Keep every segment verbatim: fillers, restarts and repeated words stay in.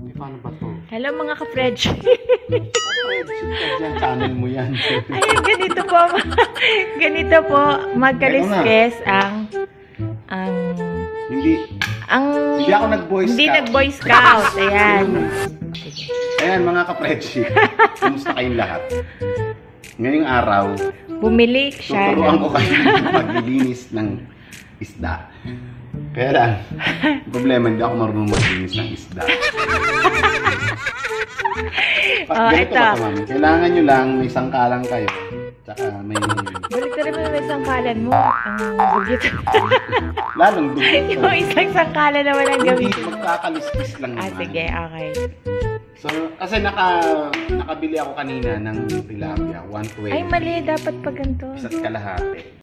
Eh, paano ba to? Hello mga ka-Fredge. Ka-Fredge, yan, channel mo yan. Ayun, ganito po. Ganito po, magkaliskes ang ang Hindi ang hindi ako nag-boy scout. Hindi nag-boy scout. Ayan. Ayan mga ka-Fredge. Kumusta kayong lahat? Ngayong araw, bumili siya. tuturuan ko kayo maglilinis ng isda. Kaya lang, problema, hindi ako marunong maglinis ng isda. Oh, ganito ito. ba ito, mami? Kailangan nyo lang, may sangkalang kayo. Tsaka may... Balik na rin mo yung sangkalan mo. Ang bugit. Lalong dugit. Yung isang sangkalan na walang Hindi, gawin. magkakaliskis lang Ah, naman. sige, okay. So, kasi naka, nakabili ako kanina ng tilapia, one twenty. Ay, mali. Dapat pa ganito. Isa't kalahati.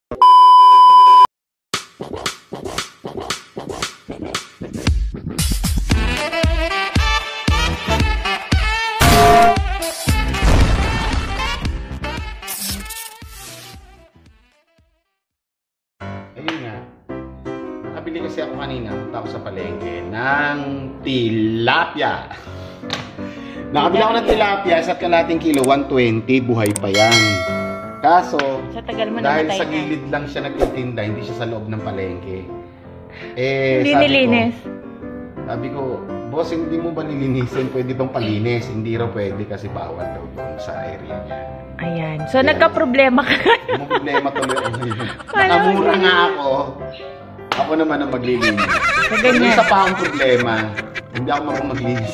Ayun nga. Nakabili kasi ako kanina, punta ako sa palengke, ng tilapia. Nakabili ako ng tilapia, isa't kalahating kilo, one twenty, buhay pa yan. Kaso, Sa tagal mo dahil namatay sa na. gilid lang siya nagtitinda, hindi siya sa loob ng palengke. Eh, Hindi sabi nilinis. Ko, sabi ko, boss, hindi mo ba nilinisin? Pwede bang palinis? Hindi raw pwede kasi bawal daw doon sa area niya. Ayan. So, Ayan. nagka-problema ka. Yung problema tuloy ako ngayon. Wala Nakamura ko. nga ako. Ako naman ang maglilinis. So, ganyan. Yung isa pa ang problema, hindi ako marunong maglinis.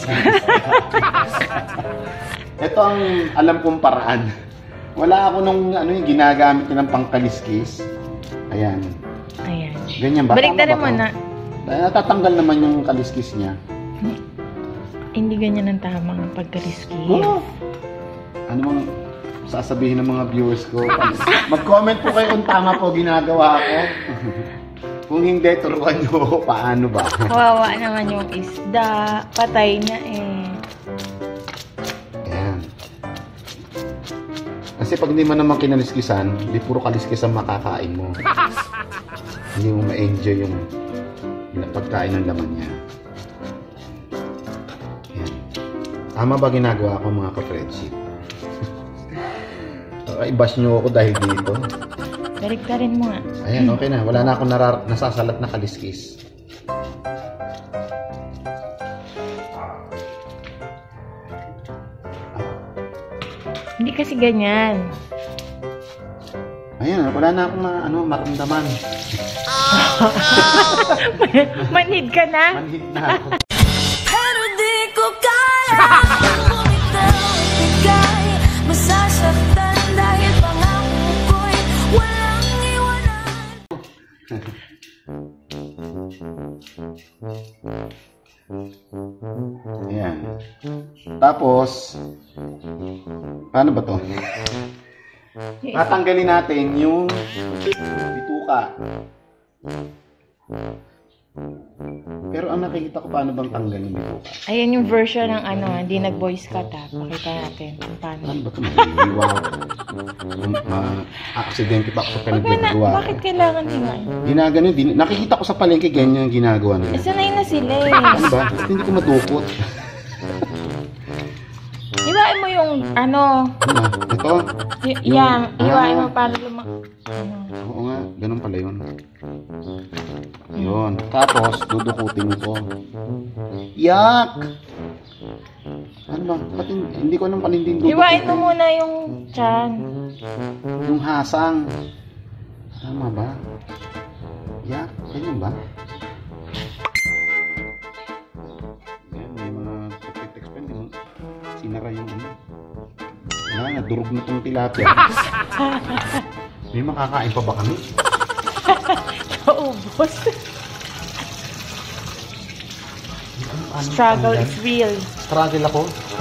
Ito ang alam kong paraan. Wala ako nung ano yung ginagamit ng pangkaliskis. Ayan. Ayan. Ganyan ba? Balik na Tama rin ba mo to? na. Dahil natatanggal naman yung kaliskis niya. Hindi ganyan ang tamang pagkaliski. Oo. Ano mang sasabihin ng mga viewers ko? Mag-comment po kayo kung tama po ginagawa ko. Kung hindi, turuan nyo ako paano ba? Kawawa naman yung isda. Patay na eh. Ayan. Kasi pag hindi mo naman kinaliskisan, hindi puro kaliskis ang makakain mo. Hindi mo ma-enjoy yung pagkain ng laman niya. Ayan. Tama ba ginagawa ko mga ka-friendship? I-bash nyo ako dahil dito. Balik ka rin mo nga. Ayan, okay na. Wala na akong narar- nasasalat na kaliskis. Hindi kasi ganyan. Ayan, wala na akong na, ano, maramdaman. Manhid ka na? Manhid na ako. Pero di ko kaya bumitaw at bigay masasaktan dahil pangako ko'y walang iwanan. Ayan. Tapos, paano ba to? Tatanggalin natin yung bituka. Pero ang nakikita ko, paano bang tanggalin yung bituka? Ayan yung version ng ano, hindi nag-boy scout ha. Pakita natin kung paano. Ano ba ito? Mag-iiwa ako. Ma-aksidente pa ako sa Wag mo na, pinagagawa. bakit kailangan hiwain? Ginagano, din. Nakikita ko sa palengke ganyan yung ginagawa Eh, nila. sanay na sila eh. Ano ba? Hindi ko madukot. Hiwain mo yung ano, Ano ba? Ito? y- Yung- yan, hiwain Ah. mo para luma... Ano. Oo nga, ganun pala yun. Yun. Tapos, dudukutin ko. Yak! Ano ba? Ba't hin- hindi ko alam kung hindi dudukutin. Hiwain mo muna yung tiyan. Yung hasang. Tama ba? Yak? Ganyan ba? Yan, may mga text pa. Hindi mo sinara yung ano. Wala, nadurog na itong tilapia. May makakain pa ba kami? Paubos. Ano Struggle tanggal? is real. Struggle ako.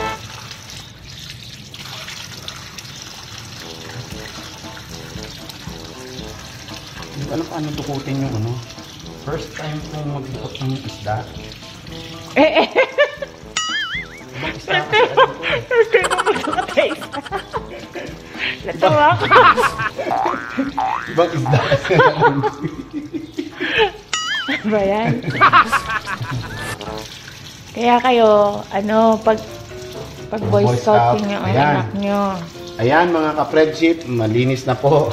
Hindi ko alam paano dukutin yung ano. First time kong magdukot ng isda. Eh, eh. Ibang isda kasi alam ko. First time mo magkakatay isa. Natawa ka. Ibang isda kasi alam ko. Ano ba yan? Kaya Kaya kayo, ano, pag pag Mga boy Boy scouting Scout, yung ayan. anak nyo. Ayan mga ka-friendship, malinis na po.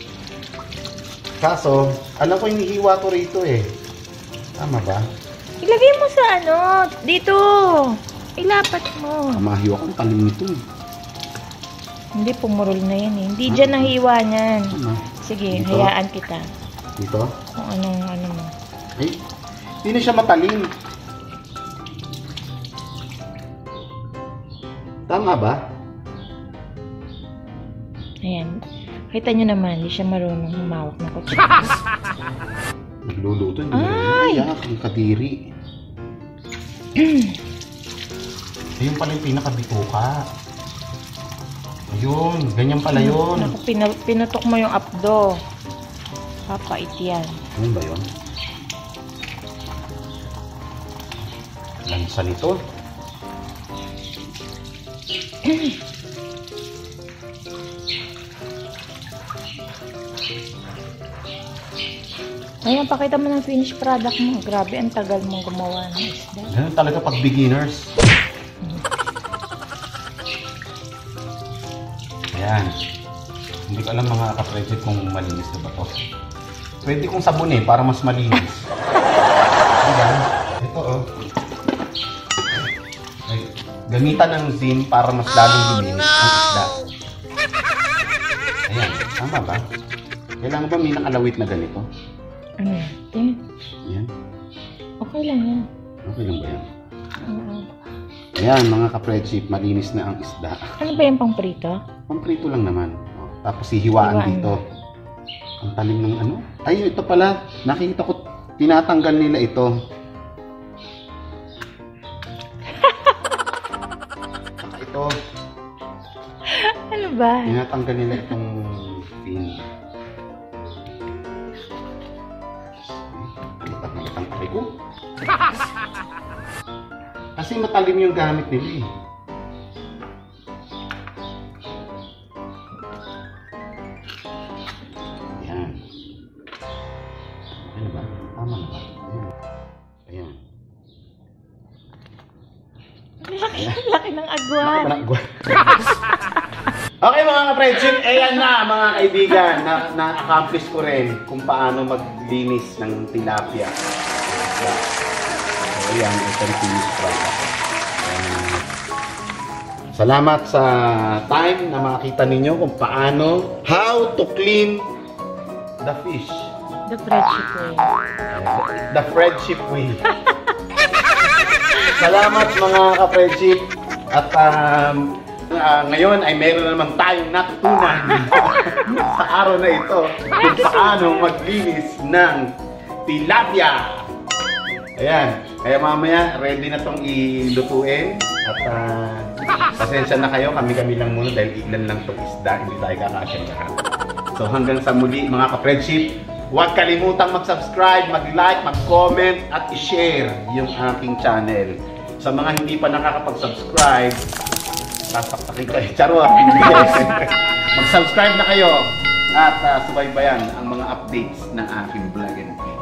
Kaso, alam ko hinihiwa ko rito eh. Tama ba? Ilagay mo sa ano, dito. Ilapat mo. Kamahiwa ko ang talim nito eh. Hindi, pumurol na yan eh. Hindi dyan nahiwa niyan. Ano? Sige, Dito? hayaan kita. Dito? Kung anong ano mo. Ay, hindi na siya matalim. Tama ba? Ayan. Kita nyo naman, hindi siya marunong humawak ng kutsara. Nagluluto. Hindi Ay! Ay! Ang kadiri. Ayun pala yung pinakabituka. Ayun, ganyan pala yun. Naku, pina- pinutok mo yung apdo. Papait yan. Ano ba yun? Lansa nito. Ayan, pakita mo ng finished product mo. Grabe, ang tagal mong gumawa ng isda. Ganun talaga pag beginners. Ayan. Hindi ko alam mga ka-friendship kung malinis na ba to. Pwede kong sabunin para mas malinis. Ayan. Ito oh. Ay, gamitan ng Zin para mas lalong luminis ang isda. Ayan. Tama ba? Kailangan ba may nakalawit na ganito? Ano yan? Tingin. Ayan. Okay lang yan. Okay lang ba yan? Oo. Ayan mga ka-friendship, malinis na ang isda. Ano ba yung pang prito? Pamprito lang naman. O, tapos hihiwaan Hiwaan. dito. Ang talim ng ano? Ay, ito pala. Nakita ko, tinatanggal nila ito. Saka ito, Ano ba? tinatanggal nila itong fin. Ay, ang taray ko. Kasi matalim yung gamit nila eh. Ayan. Okay na ba? Tama na ba? Ayan. Laki, laki ng agwan. Ayan. Okay mga ka-friendship, ayan na mga kaibigan, na, na-accomplish ko rin kung paano maglinis ng tilapia. So, ayan, ito yung finish product. Ayan. Salamat sa time na makita ninyo kung paano, how to clean the fish. The friendship way. The friendship way. Salamat mga ka-friendship. At um, uh, ngayon ay meron na naman tayong natutunan sa araw na ito kung paano maglinis ng tilapia. Ayan. Kaya mamaya ready na tong ilutuin. At uh, pasensya na kayo. Kami-kami lang muna dahil ilan lang itong isda. Hindi tayo kakasya lahat. So hanggang sa muli mga ka-friendship, huwag kalimutang mag-subscribe, mag-like, mag-comment at i-share yung aking channel. Sa mga hindi pa nakakapag-subscribe, tataktakin kayo. Charot! Mag-subscribe na kayo at uh, subaybayan ang mga updates ng aking vlog and video.